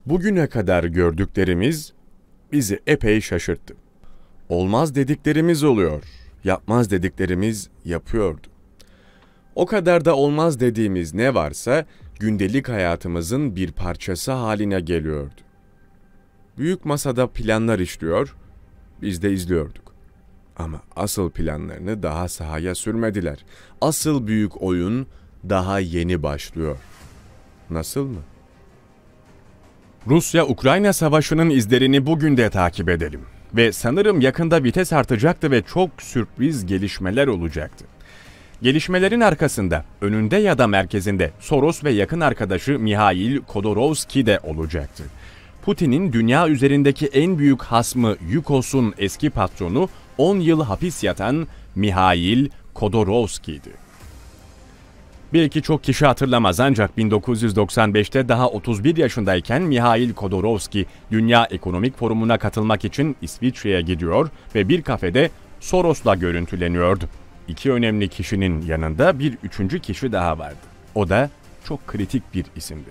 Bugüne kadar gördüklerimiz bizi epey şaşırttı. Olmaz dediklerimiz oluyor, yapmaz dediklerimiz yapıyordu. O kadar da olmaz dediğimiz ne varsa gündelik hayatımızın bir parçası haline geliyordu. Büyük masada planlar işliyor, biz de izliyorduk. Ama asıl planlarını daha sahaya sürmediler. Asıl büyük oyun daha yeni başlıyor. Nasıl mı? Rusya-Ukrayna savaşının izlerini bugün de takip edelim. Ve sanırım yakında vites artacaktı ve çok sürpriz gelişmeler olacaktı. Gelişmelerin arkasında, önünde ya da merkezinde Soros ve yakın arkadaşı Mihail Khodorkovsky de olacaktı. Putin'in dünya üzerindeki en büyük hasmı Yukos'un eski patronu 10 yıl hapis yatan Mihail Khodorkovsky'di. Belki çok kişi hatırlamaz ancak 1995'te daha 31 yaşındayken Mihail Khodorkovsky Dünya Ekonomik Forumu'na katılmak için İsviçre'ye gidiyor ve bir kafede Soros'la görüntüleniyordu. İki önemli kişinin yanında bir üçüncü kişi daha vardı. O da çok kritik bir isimdi.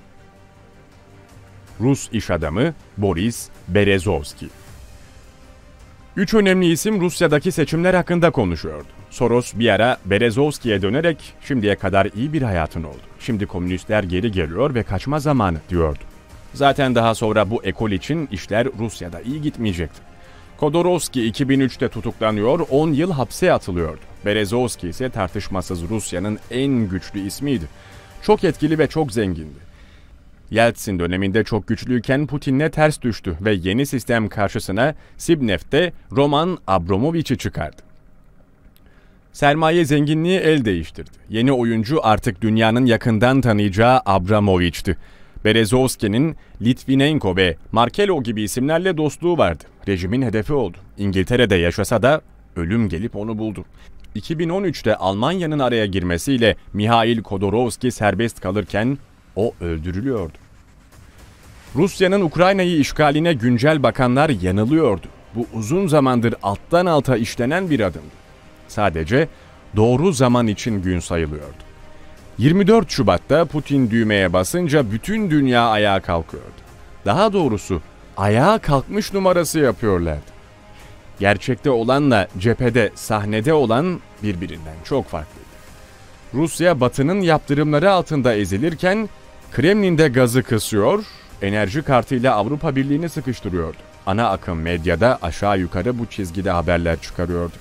Rus iş adamı Boris Berezovsky. Üç önemli isim Rusya'daki seçimler hakkında konuşuyordu. Soros bir ara Berezovsky'ye dönerek şimdiye kadar iyi bir hayatın oldu. Şimdi komünistler geri geliyor ve kaçma zamanı diyordu. Zaten daha sonra bu ekol için işler Rusya'da iyi gitmeyecekti. Khodorkovsky 2003'te tutuklanıyor, 10 yıl hapse atılıyordu. Berezovsky ise tartışmasız Rusya'nın en güçlü ismiydi. Çok etkili ve çok zengindi. Yeltsin döneminde çok güçlüyken Putin'le ters düştü ve yeni sistem karşısına Sibnev'te Roman Abramovich'i çıkardı. Sermaye zenginliği el değiştirdi. Yeni oyuncu artık dünyanın yakından tanıyacağı Abramovich'ti. Berezovsky'nin Litvinenko ve Markelov gibi isimlerle dostluğu vardı. Rejimin hedefi oldu. İngiltere'de yaşasa da ölüm gelip onu buldu. 2013'te Almanya'nın araya girmesiyle Mihail Khodorkovsky serbest kalırken o öldürülüyordu. Rusya'nın Ukrayna'yı işgaline güncel bakanlar yanılıyordu. Bu uzun zamandır alttan alta işlenen bir adımdı. Sadece doğru zaman için gün sayılıyordu. 24 Şubat'ta Putin düğmeye basınca bütün dünya ayağa kalkıyordu. Daha doğrusu ayağa kalkmış numarası yapıyorlardı. Gerçekte olanla cephede, sahnede olan birbirinden çok farklıydı. Rusya Batı'nın yaptırımları altında ezilirken Kremlin'de gazı kısıyor, enerji kartıyla Avrupa Birliği'ni sıkıştırıyordu. Ana akım medyada aşağı yukarı bu çizgide haberler çıkarıyordu.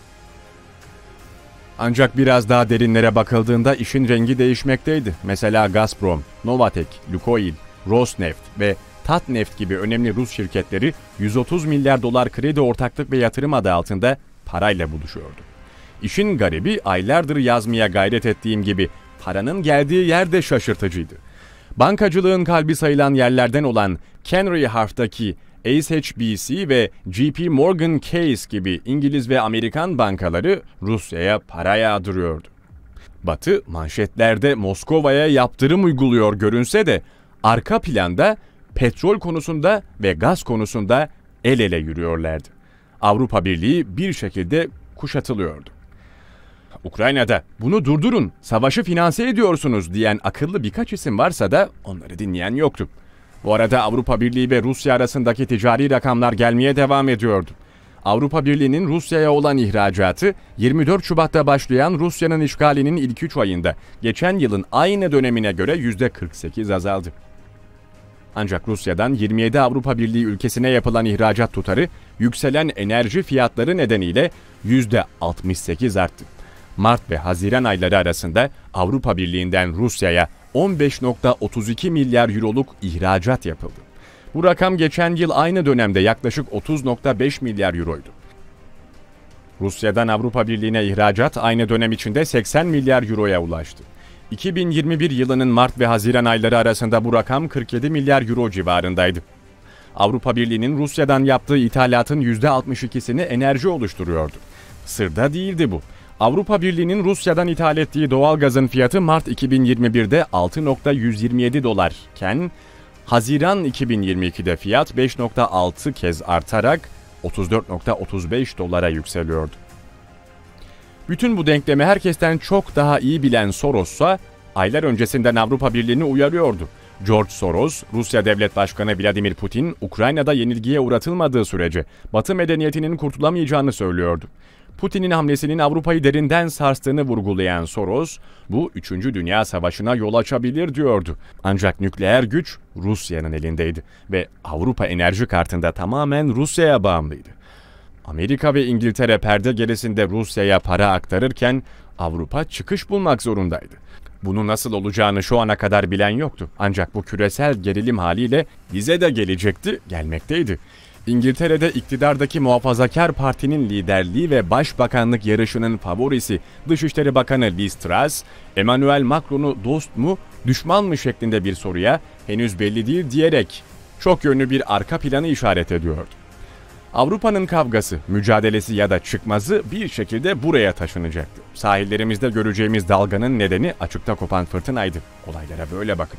Ancak biraz daha derinlere bakıldığında işin rengi değişmekteydi. Mesela Gazprom, Novatek, Lukoil, Rosneft ve Tatneft gibi önemli Rus şirketleri 130 milyar dolar kredi ortaklık ve yatırım adı altında parayla buluşuyordu. İşin garibi aylardır yazmaya gayret ettiğim gibi paranın geldiği yer de şaşırtıcıydı. Bankacılığın kalbi sayılan yerlerden olan Canary Wharf'taki HSBC ve JP Morgan Chase gibi İngiliz ve Amerikan bankaları Rusya'ya para yağdırıyordu. Batı manşetlerde Moskova'ya yaptırım uyguluyor görünse de arka planda petrol konusunda ve gaz konusunda el ele yürüyorlardı. Avrupa Birliği bir şekilde kuşatılıyordu. Ukrayna'da bunu durdurun, savaşı finanse ediyorsunuz diyen akıllı birkaç isim varsa da onları dinleyen yoktu. Bu arada Avrupa Birliği ve Rusya arasındaki ticari rakamlar gelmeye devam ediyordu. Avrupa Birliği'nin Rusya'ya olan ihracatı 24 Şubat'ta başlayan Rusya'nın işgalinin ilk 3 ayında geçen yılın aynı dönemine göre %48 azaldı. Ancak Rusya'dan 27 Avrupa Birliği ülkesine yapılan ihracat tutarı yükselen enerji fiyatları nedeniyle %68 arttı. Mart ve Haziran ayları arasında Avrupa Birliği'nden Rusya'ya 15,32 milyar euroluk ihracat yapıldı. Bu rakam geçen yıl aynı dönemde yaklaşık 30,5 milyar euroydu. Rusya'dan Avrupa Birliği'ne ihracat aynı dönem içinde 80 milyar euroya ulaştı. 2021 yılının Mart ve Haziran ayları arasında bu rakam 47 milyar euro civarındaydı. Avrupa Birliği'nin Rusya'dan yaptığı ithalatın %62'sini enerji oluşturuyordu. Sırda değildi bu. Avrupa Birliği'nin Rusya'dan ithal ettiği doğalgazın fiyatı Mart 2021'de 6,127 dolarken Haziran 2022'de fiyat 5,6 kez artarak 34,35 dolara yükseliyordu. Bütün bu denklemi herkesten çok daha iyi bilen Soros'sa aylar öncesinden Avrupa Birliği'ni uyarıyordu. George Soros, Rusya Devlet Başkanı Vladimir Putin, Ukrayna'da yenilgiye uğratılmadığı sürece Batı medeniyetinin kurtulamayacağını söylüyordu. Putin'in hamlesinin Avrupa'yı derinden sarstığını vurgulayan Soros, bu 3. Dünya Savaşı'na yol açabilir diyordu. Ancak nükleer güç Rusya'nın elindeydi ve Avrupa enerji kartında tamamen Rusya'ya bağımlıydı. Amerika ve İngiltere perde gerisinde Rusya'ya para aktarırken Avrupa çıkış bulmak zorundaydı. Bunun nasıl olacağını şu ana kadar bilen yoktu. Ancak bu küresel gerilim haliyle bize de gelecekti, gelmekteydi. İngiltere'de iktidardaki Muhafazakar Parti'nin liderliği ve başbakanlık yarışının favorisi Dışişleri Bakanı Liz Truss, Emmanuel Macron'u dost mu, düşman mı şeklinde bir soruya henüz belli değil diyerek çok yönlü bir arka planı işaret ediyordu. Avrupa'nın kavgası, mücadelesi ya da çıkmazı bir şekilde buraya taşınacaktı. Sahillerimizde göreceğimiz dalganın nedeni açıkta kopan fırtınaydı. Olaylara böyle bakın.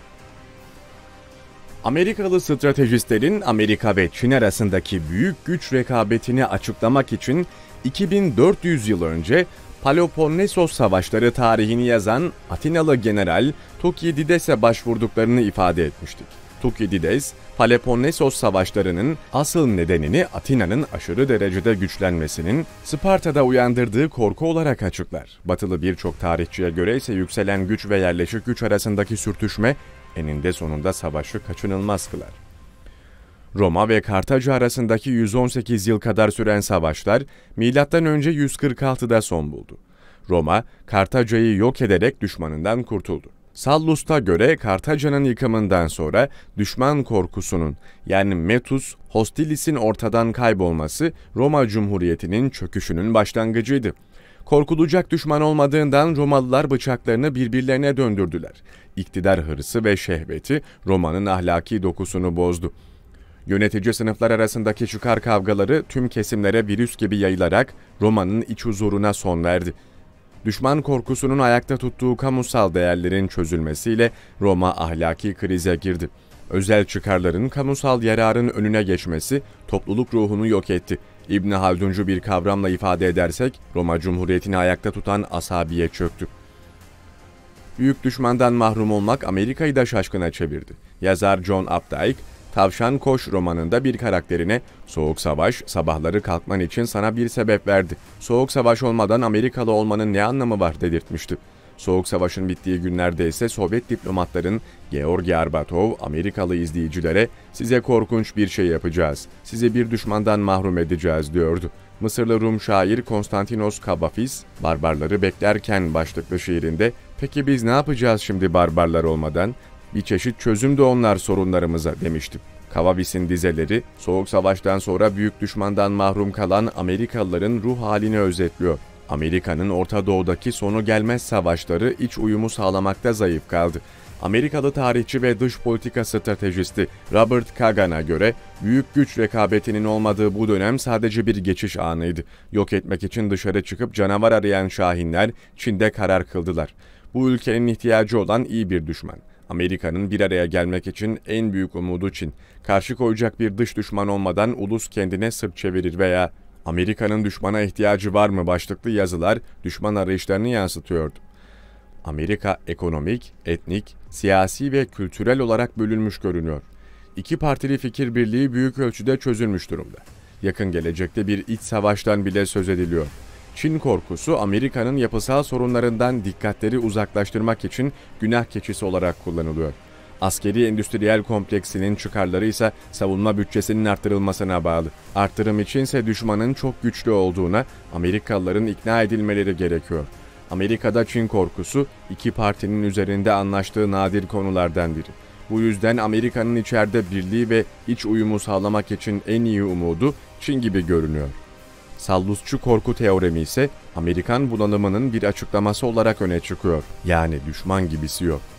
Amerikalı stratejistlerin Amerika ve Çin arasındaki büyük güç rekabetini açıklamak için 2400 yıl önce Peloponnesos Savaşları tarihini yazan Atinalı General Tukidides'e başvurduklarını ifade etmiştik. Tukidides, Peloponnesos Savaşları'nın asıl nedenini Atina'nın aşırı derecede güçlenmesinin Sparta'da uyandırdığı korku olarak açıklar. Batılı birçok tarihçiye göre ise yükselen güç ve yerleşik güç arasındaki sürtüşme eninde sonunda savaşı kaçınılmaz kılar. Roma ve Kartaca arasındaki 118 yıl kadar süren savaşlar M.Ö. 146'da son buldu. Roma, Kartaca'yı yok ederek düşmanından kurtuldu. Sallus'ta göre Kartaca'nın yıkımından sonra düşman korkusunun yani metus hostilis'in ortadan kaybolması Roma Cumhuriyeti'nin çöküşünün başlangıcıydı. Korkulacak düşman olmadığından Romalılar bıçaklarını birbirlerine döndürdüler. İktidar hırsı ve şehveti Roma'nın ahlaki dokusunu bozdu. Yönetici sınıflar arasındaki çıkar kavgaları tüm kesimlere virüs gibi yayılarak Roma'nın iç huzuruna son verdi. Düşman korkusunun ayakta tuttuğu kamusal değerlerin çözülmesiyle Roma ahlaki krize girdi. Özel çıkarların kamusal yararın önüne geçmesi topluluk ruhunu yok etti. İbn Halduncu bir kavramla ifade edersek Roma Cumhuriyeti'ni ayakta tutan asabiye çöktü. Büyük düşmandan mahrum olmak Amerika'yı da şaşkına çevirdi. Yazar John Updike, Tavşan Koş romanında bir karakterine "Soğuk Savaş, sabahları kalkman için sana bir sebep verdi. Soğuk Savaş olmadan Amerikalı olmanın ne anlamı var?" dedirtmişti. Soğuk Savaş'ın bittiği günlerde ise Sovyet diplomatların Georgi Arbatov, Amerikalı izleyicilere "Size korkunç bir şey yapacağız, sizi bir düşmandan mahrum edeceğiz" diyordu. Mısırlı Rum şair Konstantinos Kavafis, "Barbarları beklerken" başlıklı şiirinde "Peki biz ne yapacağız şimdi barbarlar olmadan? Bir çeşit çözüm de onlar sorunlarımıza" demişti. Kavafis'in dizeleri, Soğuk Savaş'tan sonra büyük düşmandan mahrum kalan Amerikalıların ruh halini özetliyor. Amerika'nın Orta Doğu'daki sonu gelmez savaşları iç uyumu sağlamakta zayıf kaldı. Amerikalı tarihçi ve dış politika stratejisti Robert Kagan'a göre büyük güç rekabetinin olmadığı bu dönem sadece bir geçiş anıydı. Yok etmek için dışarı çıkıp canavar arayan şahinler Çin'de karar kıldılar. Bu ülkenin ihtiyacı olan iyi bir düşman. Amerika'nın bir araya gelmek için en büyük umudu Çin. Karşı koyacak bir dış düşman olmadan ulus kendine sırt çevirir veya "Amerika'nın düşmana ihtiyacı var mı?" başlıklı yazılar düşman arayışlarını yansıtıyordu. Amerika ekonomik, etnik, siyasi ve kültürel olarak bölünmüş görünüyor. İki partili fikir birliği büyük ölçüde çözülmüş durumda. Yakın gelecekte bir iç savaştan bile söz ediliyor. Çin korkusu Amerika'nın yapısal sorunlarından dikkatleri uzaklaştırmak için günah keçisi olarak kullanılıyor. Askeri endüstriyel kompleksinin çıkarları ise savunma bütçesinin arttırılmasına bağlı. Arttırım içinse düşmanın çok güçlü olduğuna Amerikalıların ikna edilmeleri gerekiyor. Amerika'da Çin korkusu iki partinin üzerinde anlaştığı nadir konulardan biri. Bu yüzden Amerika'nın içeride birliği ve iç uyumu sağlamak için en iyi umudu Çin gibi görünüyor. Sallusçu korku teoremi ise Amerikan bunalımının bir açıklaması olarak öne çıkıyor. Yani düşman gibisi yok.